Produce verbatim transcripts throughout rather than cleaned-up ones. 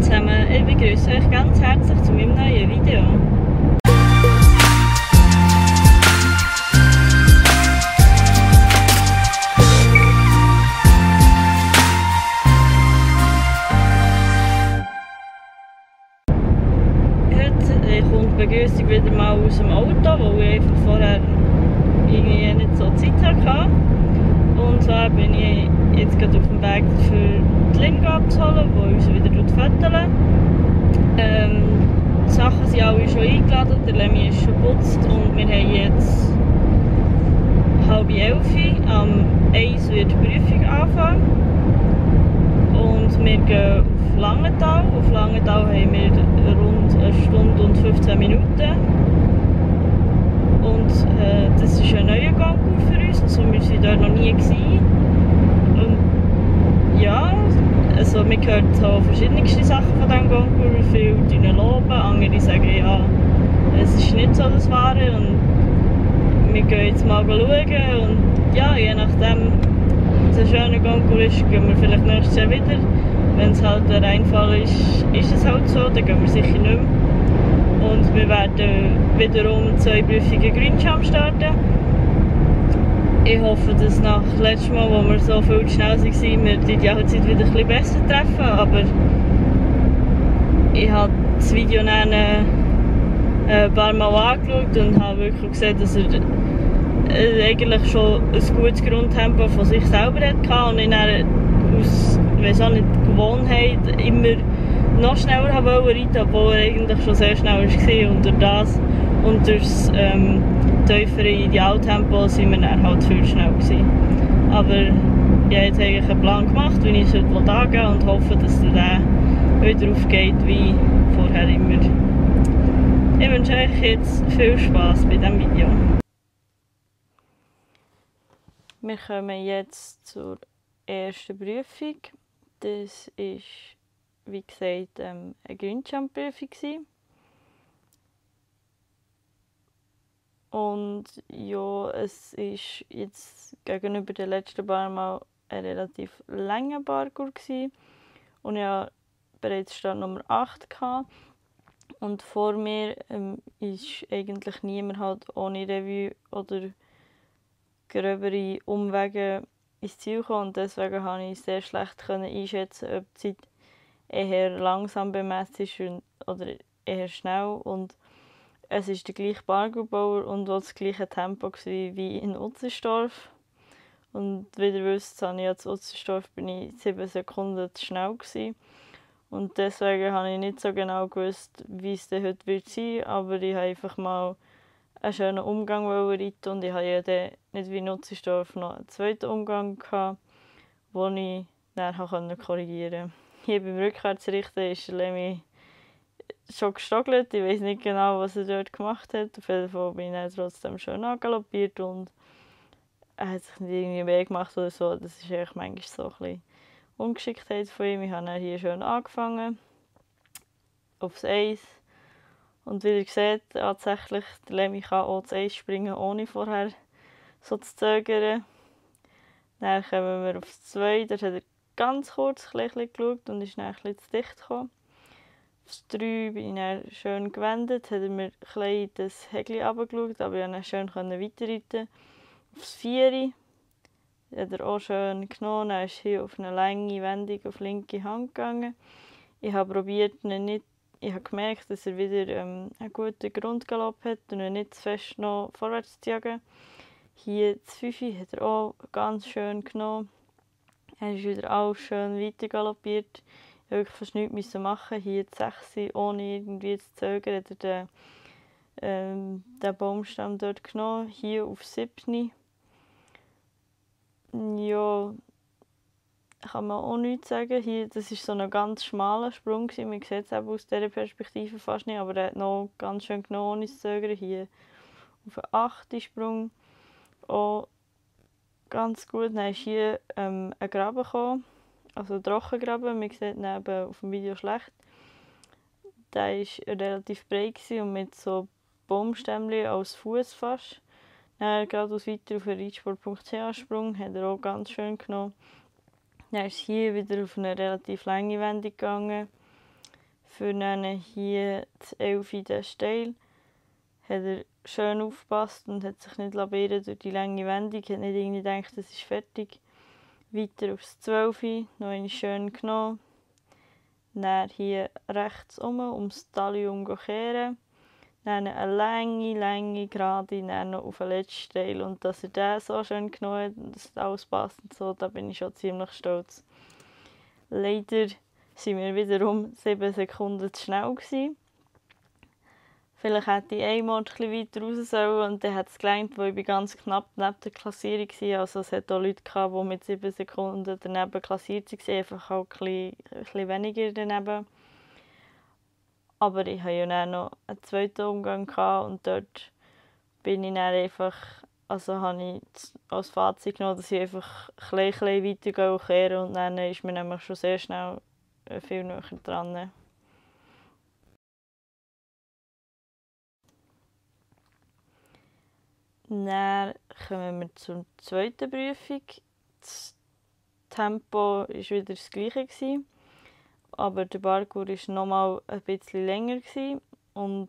zusammen, ich begrüße euch ganz herzlich zu meinem neuen Video. Heute kommt die Begrüßung wieder mal aus dem Auto, weil ich einfach vorher irgendwie nicht so Zeit hatte. Und zwar bin ich jetzt gerade auf dem Weg für die Lingo abzuholen, die uns wieder föteln. Ähm, die Sachen sind alle schon eingeladen, der Lemmy ist schon geputzt und wir haben jetzt halb elf. Am eins wird die Prüfung anfangen. Und wir gehen auf Langenthal. Auf Langenthal haben wir rund eine Stunde und fünfzehn Minuten. Und äh, das ist ein neuer Concours für uns, also wir waren dort noch nie gewesen. Und ja, also wir hören so verschiedenste Sachen von diesem Concours, viele loben, andere sagen ja, es ist nicht so das Wahre und wir gehen jetzt mal schauen und ja, je nachdem es ein schöner Concours ist, gehen wir vielleicht nächstes Jahr wieder. Wenn es halt ein Reinfall ist, ist es halt so, dann gehen wir sicher nicht mehr. Und wir werden wiederum zwei Prüfungen Grünjump starten. Ich hoffe, dass nach dem letzten Mal, wo wir so viel zu schnell waren, wir die Idealzeit wieder ein bisschen besser treffen. Aber ich habe das Video dann ein paar Mal angeschaut und habe wirklich gesehen, dass er eigentlich schon ein gutes Grundtempo von sich selber hatte und ich dann aus, ich weiss auch nicht, Gewohnheit immer noch schneller reiten, obwohl er eigentlich schon sehr schnell war. Und durch das und durch das ähm, tiefere Idealtempo sind wir dann halt viel schneller gewesen. Aber ich habe jetzt eigentlich einen Plan gemacht, wie ich es heute angehen und hoffe, dass der wieder aufgeht wie vorher immer. Ich wünsche euch jetzt viel Spass bei diesem Video. Wir kommen jetzt zur ersten Prüfung. Das war, wie gesagt, ähm, eine Grünjump-Prüfung. Und ja, es ist jetzt gegenüber den letzten paar Mal ein relativ langer Parcours gewesen. Und ich hatte bereits Startnummer acht gehabt. Und vor mir ähm, ist eigentlich niemand halt ohne Revue oder gröbere Umwege ins Ziel gekommen. Und deswegen konnte ich sehr schlecht einschätzen, ob die Zeit eher langsam bemessen ist oder eher schnell. Und es ist der gleiche Parcoursbauer und auch das gleiche Tempo wie in Utzenstorf. Und wie ihr wisst, habe ich jetzt Utzenstorf bin ich sieben Sekunden zu schnell gewesen. Und deswegen habe ich nicht so genau gewusst, wie es dann heute wird sein. Aber ich habe einfach mal einen schönen Umgang reiten und ich hatte ja dann nicht wie in Utzenstorf noch einen zweiten Umgang gehabt, den ich dann korrigieren konnte. Hier beim Rückwärtsrichten ist der Lemmy schon gestockelt. Ich weiß nicht genau, was er dort gemacht hat. Auf jeden Fall bin ich dann trotzdem schön angaloppiert und er hat sich nicht irgendwie mehr gemacht oder so. Das ist eigentlich manchmal so ein bisschen Ungeschicktheit von ihm. Ich habe dann hier schön angefangen, aufs Eis. Und wie ihr seht, tatsächlich, der Lemmy kann auch das Eis springen, ohne vorher so zu zögern. Dann kommen wir aufs zwei, dort hat er ganz kurz ein bisschen geschaut und ist dann ein bisschen zu dicht gekommen. Aufs drei bin ich dann schön gewendet, hat er mir ein bisschen das Häkchen runtergeschaut, aber ich konnte dann schön weiterreiten. Aufs vier hat er auch schön genommen, dann ist hier auf eine lange Wendung auf die linke Hand gegangen. Ich habe probiert, ihn nicht, ich habe gemerkt, dass er wieder ähm, einen guten Grundgalopp hat und ihn nicht zu fest noch vorwärts zu jagen. Hier das fünf hat er auch ganz schön genommen. Er ist wieder alles schön weiter galoppiert. Ich musste wirklich fast nichts machen. Hier die sechs, ohne irgendwie zu zögern, hat er den, ähm, den Baumstamm dort genommen. Hier auf sieben. Ja, kann man auch nichts sagen. Hier, das war so ein ganz schmaler Sprung. Man sieht es eben aus dieser Perspektive fast nicht, aber er hat noch ganz schön genommen, ohne zu zögern. Hier auf den achten Sprung auch ganz gut. Dann ist hier ähm, ein Graben gekommen, also ein Trockengraben. Man sieht ihn eben auf dem Video schlecht. Der war relativ breit und mit so Baumstämmchen als Fuß fast. Dann geradeaus weiter auf den reitsport punkt c h Sprung, hat er auch ganz schön genommen. Dann ist hier wieder auf eine relativ lange Wendung gegangen. Für dann hier das elf den Steil hat er schön aufgepasst und hat sich nicht labieren durch die lange Wendung. Hat nicht irgendwie gedacht, das ist fertig. Weiter aufs zwölf, noch einmal schön genommen. Dann hier rechts um, ums Talium kehren. Dann eine lange, lange Gerade, dann noch auf den letzten Teil. Und dass er den so schön genommen hat und dass alles passt und so, da bin ich schon ziemlich stolz. Leider waren wir wiederum sieben Sekunden zu schnell gewesen. Vielleicht hätte ich einmal etwas weiter raus sollen und dann hat es gelangt, weil ich ganz knapp neben der Klassierung war. Also es hat auch Leute gehabt, die mit sieben Sekunden daneben klassiert waren, einfach auch ein bisschen, ein bisschen weniger daneben. Aber ich hatte ja dann noch einen zweiten Umgang gehabt und dort bin ich dann einfach, also habe ich als Fazit genommen, dass ich einfach ein bisschen weiter kehren und dann ist man nämlich schon sehr schnell viel näher dran. Dann kommen wir zur zweiten Prüfung. Das Tempo war wieder das gleiche, aber der Parkour war noch mal ein bisschen länger und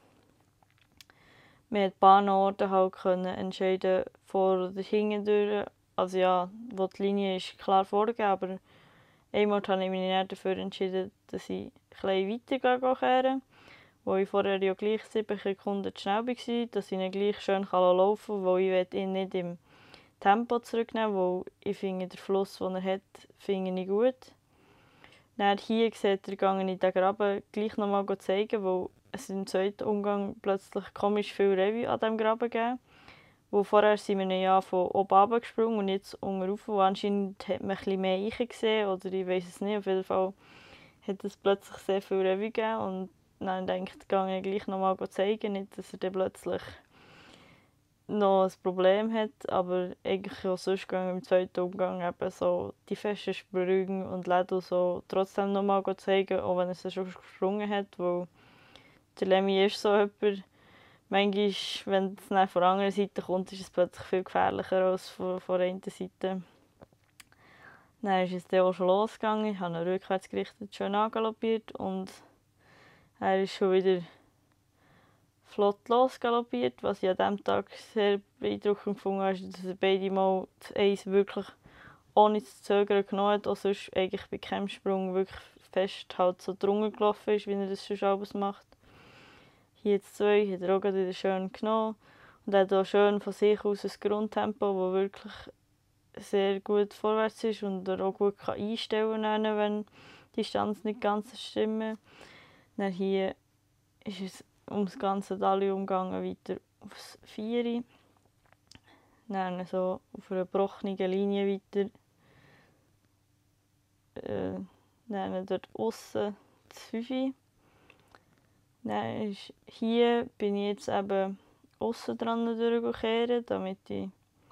wir konnten ein paar Orte halt entscheiden, vor oder hinten durch. Also ja, wo die Linie ist klar vorgegeben, aber einmal habe ich mich dafür entschieden, dass ich ein bisschen weiter kehren, wo ich vorher ja gleich sieben Sekunden zu schnell war, dass ich ihn gleich schön laufen kann, weil ich ihn nicht im Tempo zurücknehmen, weil ich finde, den Fluss, den er hat, finde ich gut. Dann hier sieht er, gehe ich den Graben gleich noch mal zeigen, weil es im zweiten Umgang plötzlich komisch viel Revue an diesem Graben gegeben. Wo vorher sind wir ja von oben runter gesprungen und jetzt unten rauf. Und anscheinend hat man ein bisschen mehr Eichen gesehen, oder ich weiß es nicht. Auf jeden Fall hat es plötzlich sehr viel Revue gegeben. Und dann denke ich, gehe ich gleich noch mal zeigen, nicht, dass er dann plötzlich noch ein Problem hat, aber eigentlich auch sonst gehen wir im zweiten Umgang eben so die festen Sprünge und Läden so trotzdem noch mal zeigen, auch wenn er es schon gesprungen hat, weil der Lemmy ist so jemand, manchmal, wenn es dann von der anderen Seite kommt, ist es plötzlich viel gefährlicher als von, von der einen Seite. Dann ist es dann auch schon losgegangen, ich habe ihn rückwärts gerichtet, schön angaloppiert und er ist schon wieder flott losgaloppiert. Was ich an diesem Tag sehr beeindruckend gefunden habe, ist, dass er beide Mal das Eis wirklich ohne zu zögern genommen hat. Auch sonst eigentlich bei keinem Sprung wirklich fest halt so drunter gelaufen ist, wie er das schon alles macht. Hier jetzt zwei hat er auch wieder schön genommen. Und er hat auch schön von sich aus ein Grundtempo, das wirklich sehr gut vorwärts ist und er auch gut kann einstellen kann, wenn die Distanz nicht ganz stimmt. Dann hier ist es um das ganze Talium umgegangen, weiter aufs vier. Dann so auf einer gebrochenen Linie weiter. Äh, dann dort aussen das fünf. Dann ist, hier bin ich jetzt eben aussen dran durchgekehren, damit ich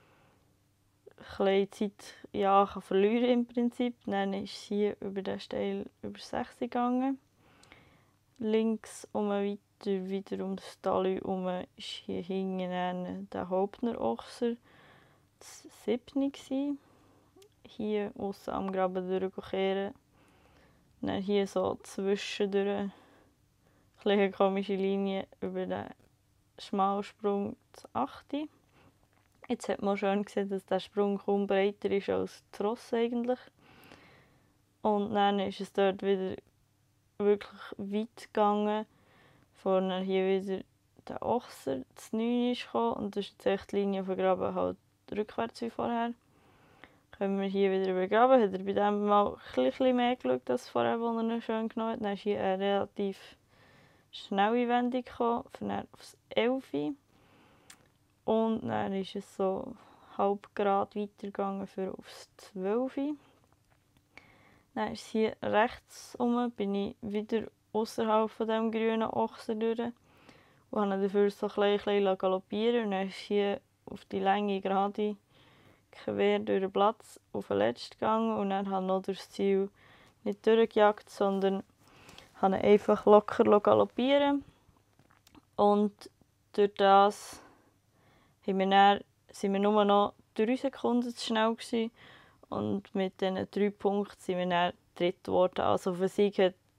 ein bisschen Zeit ja, kann verlieren im Prinzip. Dann ist es hier über den Steil über sechs gegangen. Links um weiter, wieder um das Tal herum, ist hier hinten der Hauptner-Ochser, das siebte. Hier aussen am Graben durchkehren. Dann hier so zwischendurch eine komische Linie über den Schmalsprung, das achte. Jetzt hat man schön gesehen, dass der Sprung kaum breiter ist als das Ross eigentlich. Und dann ist es dort wieder wirklich weit gegangen. Vorne hier wieder der Ochser, das neun ist gekommen und das ist jetzt die Linie von Graben halt rückwärts wie vorher. Kommen wir hier wieder über Graben, hat er bei dem mal ein bisschen mehr geschaut als vorher, wo er noch schön genommen hat. Dann ist hier eine relativ schnelle Wendung gekommen, von dann aufs elf. Und dann ist es so halb gerade weitergegangen für aufs zwölf. Dann ist es hier rechts rum, bin ich wieder außerhalb von dem grünen Ochser durch und habe dafür so ein bisschen galoppieren. Und dann ist hier auf die Länge gerade quer durch den Platz auf den letzten gegangen und dann habe ich noch durchs Ziel nicht durchgejagt, sondern habe einfach locker galoppieren. Und durch das haben wir dann, sind wir nur noch drei Sekunden zu schnell gewesen. Und mit diesen drei Punkten sind wir dann dritt geworden. Also auf den Sieg hat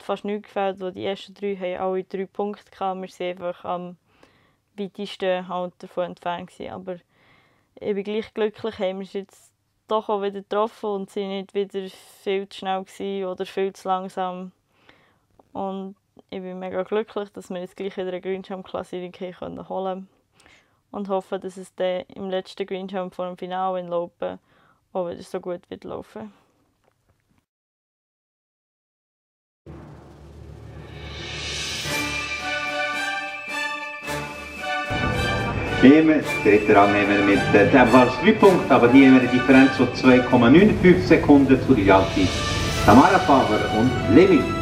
fast nichts gefällt, weil die ersten drei haben alle drei Punkte gehabt. Wir waren einfach am weitesten halt davon entfernt gewesen. Aber ich bin gleich glücklich, haben wir es jetzt doch auch wieder getroffen und sind nicht wieder viel zu schnell gewesen oder viel zu langsam. Und ich bin mega glücklich, dass wir jetzt gleich wieder eine Greenjump-Klassierung holen konnten. Und hoffe, dass es dann im letzten Greenjump vor dem Finale in Laupen auch wieder so gut wird laufen. Nehmen, dritter Rang mit äh, ebenfalls drei Punkten, aber hier haben wir eine Differenz von zwei Komma fünfundneunzig Sekunden zu den Tamara Faber und Levin.